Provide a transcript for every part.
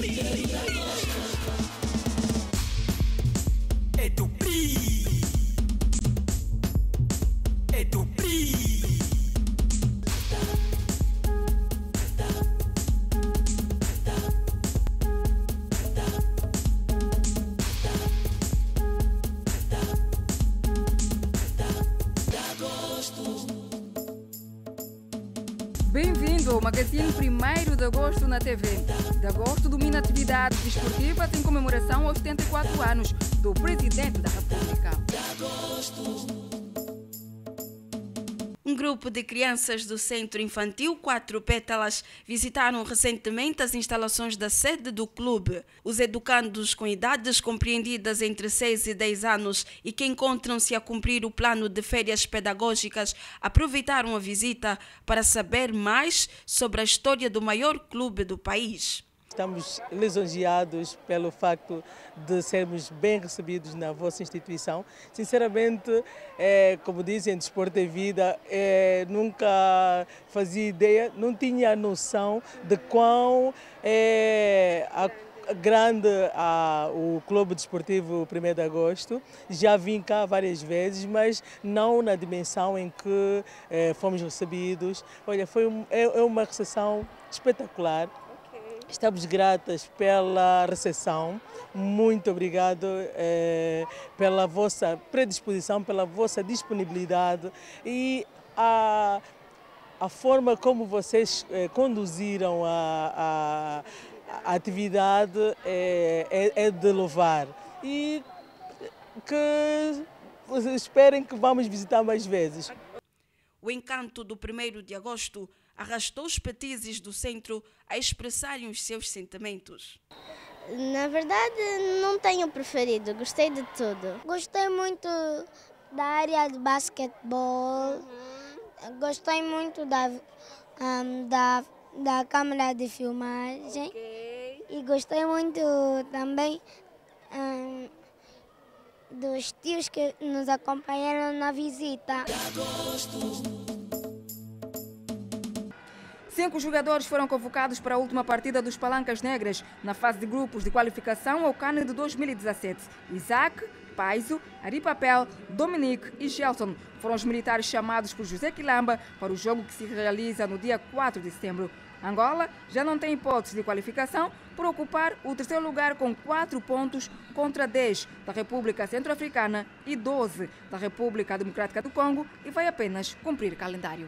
É do PRI. É do PRI. Bem-vindo ao Magazine 1º de Agosto na TV. De agosto domina atividades desportivas em comemoração aos 74 anos do Presidente da República. Um grupo de crianças do Centro Infantil 4 Pétalas visitaram recentemente as instalações da sede do clube. Os educandos com idades compreendidas entre 6 e 10 anos e que encontram-se a cumprir o plano de férias pedagógicas aproveitaram a visita para saber mais sobre a história do maior clube do país. Estamos lisonjeados pelo facto de sermos bem recebidos na vossa instituição. Sinceramente, como dizem, desporto é vida, nunca fazia ideia, não tinha noção de quão grande o Clube Desportivo 1º de Agosto. Já vim cá várias vezes, mas não na dimensão em que fomos recebidos. Olha, é uma recepção espetacular. Estamos gratas pela recepção, muito obrigado pela vossa predisposição, pela vossa disponibilidade e a forma como vocês conduziram a atividade é de louvar e que esperem que vamos visitar mais vezes. O encanto do 1º de agosto arrastou os petizes do centro a expressarem os seus sentimentos. Na verdade, não tenho preferido, gostei de tudo. Gostei muito da área de basquetebol, gostei muito da câmera de filmagem e gostei muito também dos tios que nos acompanharam na visita. 5 jogadores foram convocados para a última partida dos Palancas Negras na fase de grupos de qualificação ao CAN de 2017. Isaac, Paiso, Ari Papel, Dominique e Gelson foram os militares chamados por José Quilamba para o jogo que se realiza no dia 4 de setembro. Angola já não tem hipótese de qualificação por ocupar o 3º lugar com 4 pontos contra 10 da República Centro-Africana e 12 da República Democrática do Congo e vai apenas cumprir calendário.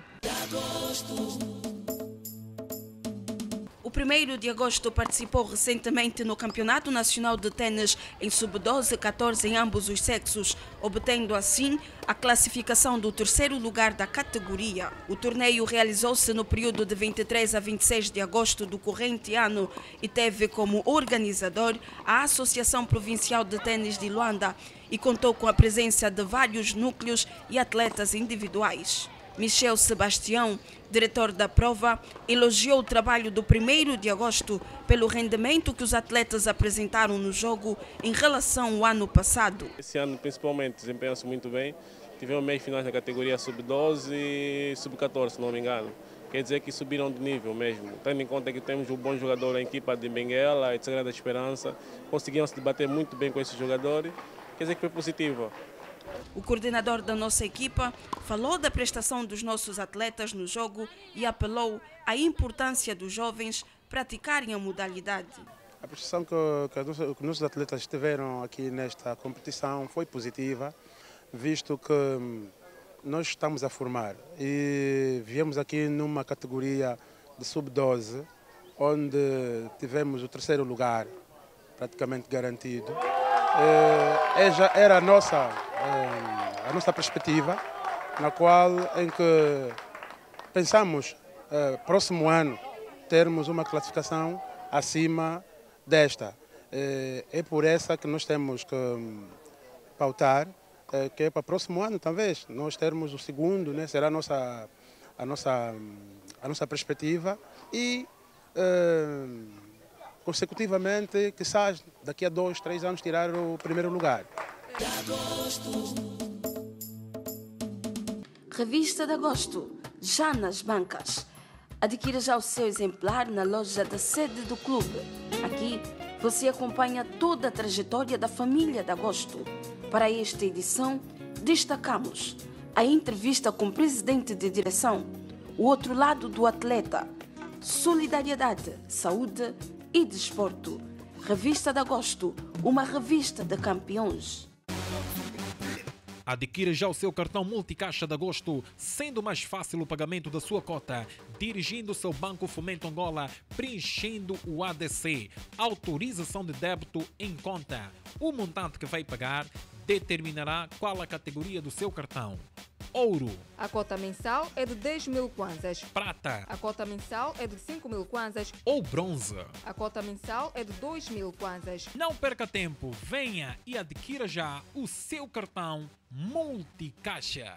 O 1º de agosto participou recentemente no Campeonato Nacional de Tênis em sub-12 e 14 em ambos os sexos, obtendo assim a classificação do 3º lugar da categoria. O torneio realizou-se no período de 23 a 26 de agosto do corrente ano e teve como organizador a Associação Provincial de Tênis de Luanda e contou com a presença de vários núcleos e atletas individuais. Michel Sebastião, diretor da prova, elogiou o trabalho do 1º de agosto pelo rendimento que os atletas apresentaram no jogo em relação ao ano passado. Esse ano, principalmente, desempenham-se muito bem. Tivemos meios finais na categoria sub-12 e sub-14, se não me engano. Quer dizer que subiram de nível mesmo. Tendo em conta que temos um bom jogador na equipa de Benguela e de Sagrada Esperança, conseguiram se debater muito bem com esses jogadores. Quer dizer que foi positivo. O coordenador da nossa equipa falou da prestação dos nossos atletas no jogo e apelou à importância dos jovens praticarem a modalidade. A prestação que os nossos atletas tiveram aqui nesta competição foi positiva, visto que nós estamos a formar e viemos aqui numa categoria de sub-12, onde tivemos o 3º lugar praticamente garantido. Já era a nossa perspectiva, na qual em que pensamos próximo ano termos uma classificação acima desta. É por essa que nós temos que pautar, que é para o próximo ano talvez nós termos o 2º, né? Será a nossa perspectiva e consecutivamente, quizás daqui a 2, 3 anos tirar o 1º lugar. Revista de Agosto, já nas bancas. Adquira já o seu exemplar na loja da sede do clube. Aqui você acompanha toda a trajetória da família da Agosto. Para esta edição, destacamos a entrevista com o presidente de direção, o outro lado do atleta, solidariedade, saúde e desporto. Revista de Agosto, uma revista de campeões. Adquira já o seu cartão Multicaixa de Agosto, sendo mais fácil o pagamento da sua cota, dirigindo-se ao Banco Fomento Angola, preenchendo o ADC, autorização de débito em conta. O montante que vai pagar determinará qual a categoria do seu cartão. Ouro. A cota mensal é de 10 mil kwanzas. Prata. A cota mensal é de 5 mil kwanzas. Ou bronze. A cota mensal é de 2 mil kwanzas. Não perca tempo, venha e adquira já o seu cartão Multicaixa.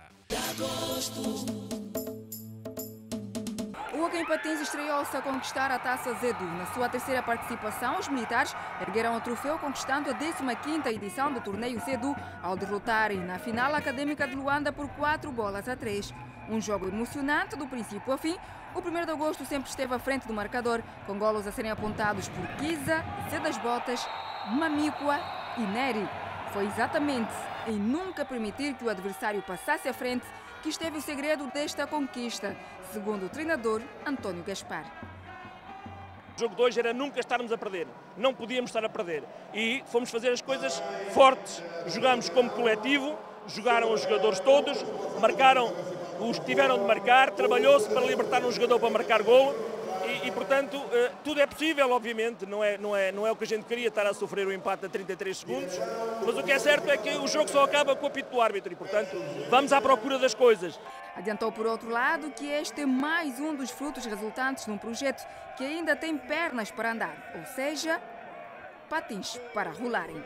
O Hockey Patins estreou-se a conquistar a Taça Zedu. Na sua terceira participação, os militares ergueram o troféu conquistando a 15ª edição do torneio Zedu ao derrotarem na final a Académica de Luanda por 4-3. Um jogo emocionante do princípio ao fim. O 1º de agosto sempre esteve à frente do marcador, com golos a serem apontados por Kiza, Zé das Botas, Mamíqua e Neri. Foi exatamente em nunca permitir que o adversário passasse à frente que esteve o segredo desta conquista, segundo o treinador António Gaspar. O jogo de hoje era nunca estarmos a perder, não podíamos estar a perder e fomos fazer as coisas fortes, jogámos como coletivo, jogaram os jogadores todos, marcaram os que tiveram de marcar, trabalhou-se para libertar um jogador para marcar golo e portanto, tudo é possível, obviamente, não é o que a gente queria estar a sofrer o empate a 33 segundos, mas o que é certo é que o jogo só acaba com o apito do árbitro e, portanto, vamos à procura das coisas. Adiantou, por outro lado, que este é mais um dos frutos resultantes de um projeto que ainda tem pernas para andar, ou seja, patins para rolarem.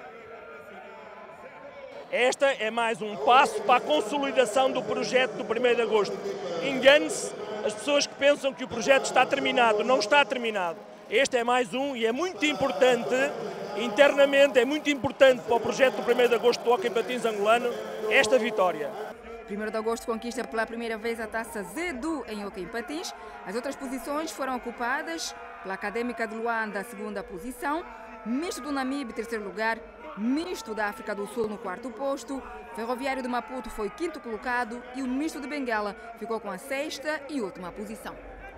Esta é mais um passo para a consolidação do projeto do 1º de agosto. Engane-se as pessoas que pensam que o projeto está terminado. Não está terminado. Este é mais um e é muito importante, internamente, é muito importante para o projeto do 1º de agosto do Hockey Patins angolano, esta vitória. 1º de agosto conquista pela primeira vez a Taça Zedu em Hockey Patins. As outras posições foram ocupadas pela Académica de Luanda, a 2ª posição, Misto do Namibe, 3º lugar, Misto da África do Sul no 4º posto, Ferroviário de Maputo foi 5º colocado e o Misto de Benguela ficou com a 6ª e última posição.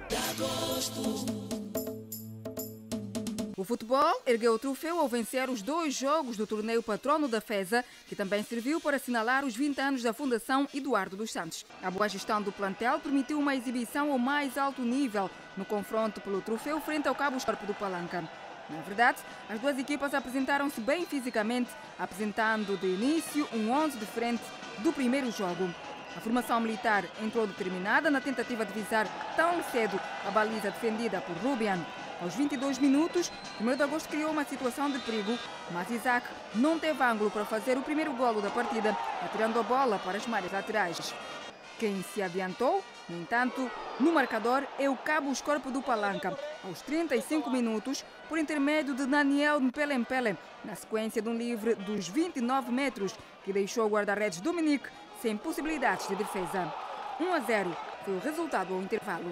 O futebol ergueu o troféu ao vencer os 2 jogos do torneio Patrono da FESA, que também serviu para assinalar os 20 anos da Fundação Eduardo dos Santos. A boa gestão do plantel permitiu uma exibição ao mais alto nível no confronto pelo troféu frente ao Cabo Escorpo do Palanca. Na verdade, as duas equipas apresentaram-se bem fisicamente, apresentando de início um 11 diferente do primeiro jogo. A formação militar entrou determinada na tentativa de visar tão cedo a baliza defendida por Rubian. Aos 22 minutos, o 1º de agosto criou uma situação de perigo, mas Isaac não teve ângulo para fazer o primeiro golo da partida, atirando a bola para as malhas laterais. Quem se adiantou, no entanto, no marcador é o Cabo Escorpo do Palanca, aos 35 minutos, por intermédio de Daniel Mpele, na sequência de um livre dos 29 metros, que deixou o guarda-redes Dominique sem possibilidades de defesa. 1-0 foi o resultado ao intervalo.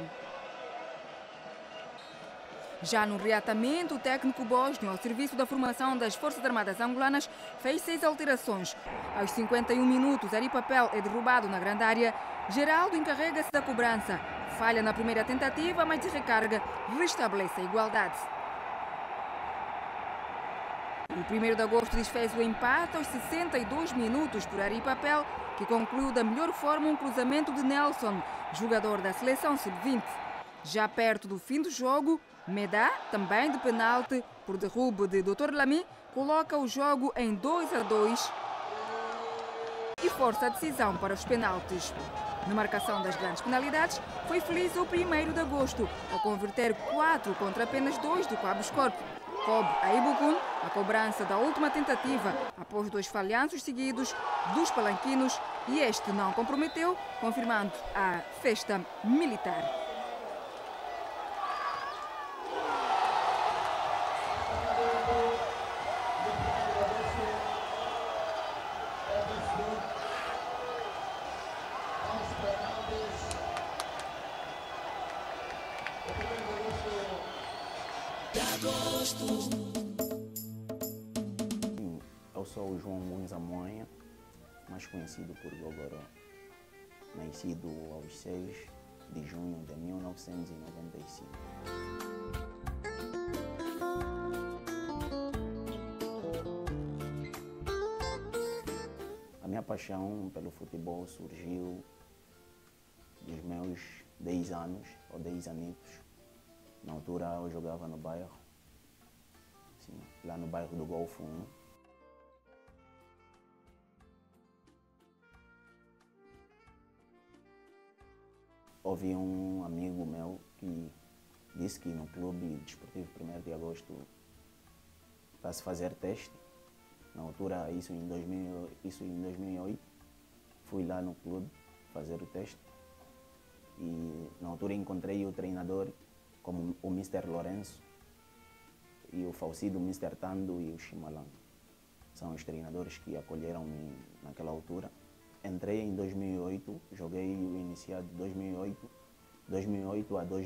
Já no reatamento, o técnico bósnio, ao serviço da formação das Forças Armadas angolanas, fez 6 alterações. Aos 51 minutos, Ari Papel é derrubado na grande área. Geraldo encarrega-se da cobrança. Falha na primeira tentativa, mas de recarga restabelece a igualdade. O 1º de agosto desfez o empate aos 62 minutos por Ari Papel, que concluiu da melhor forma um cruzamento de Nelson, jogador da seleção sub-20. Já perto do fim do jogo, Medá, também de penalti por derrubo de Dr. Lamy, coloca o jogo em 2-2 e força a decisão para os penaltis. Na marcação das grandes penalidades, foi feliz o 1º de agosto, ao converter 4 contra apenas 2 do Cabo Escorpo. Coube a Ibukun a cobrança da última tentativa, após 2 falhanços seguidos dos palanquinos, e este não comprometeu, confirmando a festa militar. Eu sou o João Gonza Monha, mais conhecido por Gogoró, nascido aos 6 de junho de 1995. A minha paixão pelo futebol surgiu dos meus 10 anos, ou 10 anitos. Na altura eu jogava no bairro, sim, lá no bairro do Golfo 1. Houve um amigo meu que disse que no Clube Desportivo 1º de Agosto está a se fazer teste. Na altura, isso em 2008, fui lá no clube fazer o teste e na altura encontrei o treinador como o Mr. Lourenço e o falecido Mr. Tando e o Chimalan. São os treinadores que acolheram-me naquela altura. Entrei em 2008, joguei o iniciado de 2008 a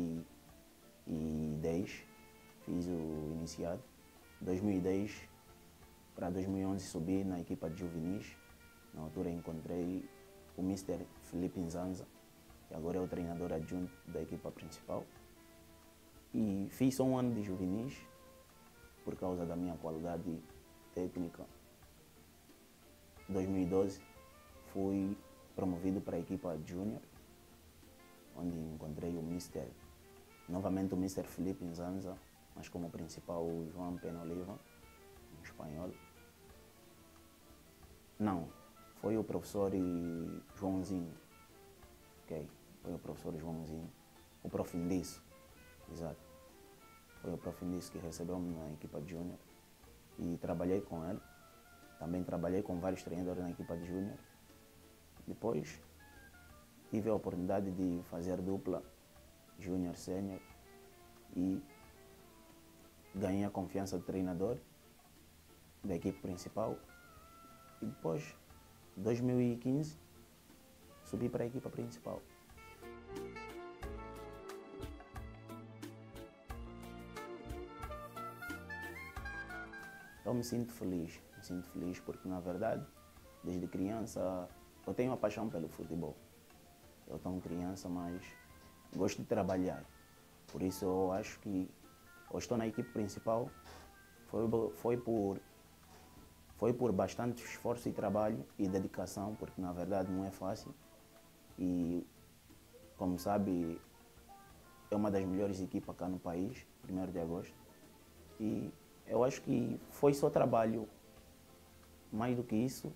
2010, fiz o iniciado. 2010 para 2011 subi na equipa de juvenis. Na altura encontrei o Mr. Felipe Nzanza, que agora é o treinador adjunto da equipa principal. E fiz só um ano de juvenis por causa da minha qualidade técnica. Em 2012 fui promovido para a equipa júnior, onde encontrei novamente o Mr. Felipe Nzanza, mas como principal o João Pena Oliva, um espanhol. Não, foi o professor Joãozinho, ok? Foi o professor Joãozinho, o Profindiço, exato. Foi o Profindiço que recebeu-me na equipa de júnior e trabalhei com ele. Também trabalhei com vários treinadores na equipa de júnior. Depois tive a oportunidade de fazer dupla júnior-sênior e ganhei a confiança do treinador da equipe principal. E depois, em 2015, subi para a equipa principal. Eu me sinto feliz porque, na verdade, desde criança, eu tenho uma paixão pelo futebol. Eu estou criança, mas gosto de trabalhar. Por isso eu acho que eu estou na equipe principal. Foi por bastante esforço e trabalho e dedicação, porque na verdade não é fácil. E, como sabe, é uma das melhores equipas cá no país, 1º de Agosto. E eu acho que foi só trabalho. Mais do que isso,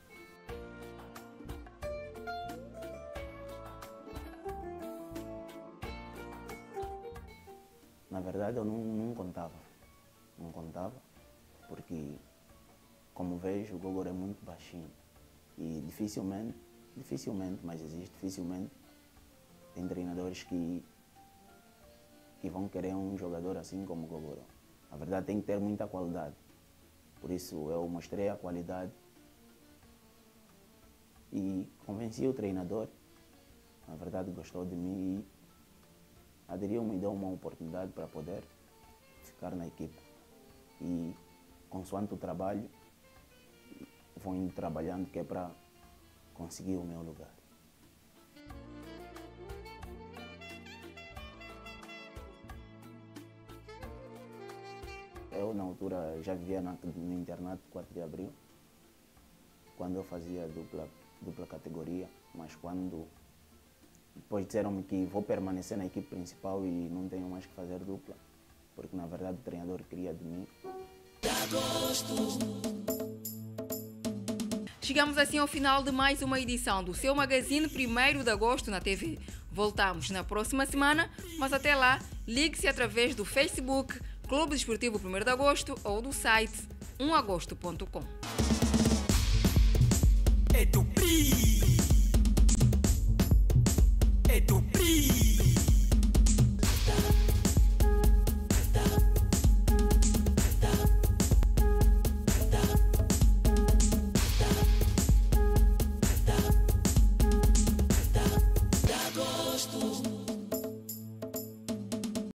na verdade eu não contava. Não contava, porque, como vejo, o Gogoró é muito baixinho. E dificilmente, mas existe, dificilmente, tem treinadores que vão querer um jogador assim como o Gogoró. Na verdade tem que ter muita qualidade. Por isso eu mostrei a qualidade e convenci o treinador. Na verdade gostou de mim e aderiu-me e deu uma oportunidade para poder ficar na equipe. E consoante o trabalho, vou indo trabalhando, que é para conseguir o meu lugar. Eu, na altura, já vivia no internato 4 de abril, quando eu fazia dupla categoria, mas depois disseram-me que vou permanecer na equipe principal e não tenho mais que fazer dupla, porque na verdade o treinador queria de mim. Chegamos assim ao final de mais uma edição do seu magazine 1º de Agosto na TV. Voltamos na próxima semana, mas até lá, ligue-se através do Facebook Clube Desportivo 1º de Agosto ou do site 1agosto.com. É do PRI.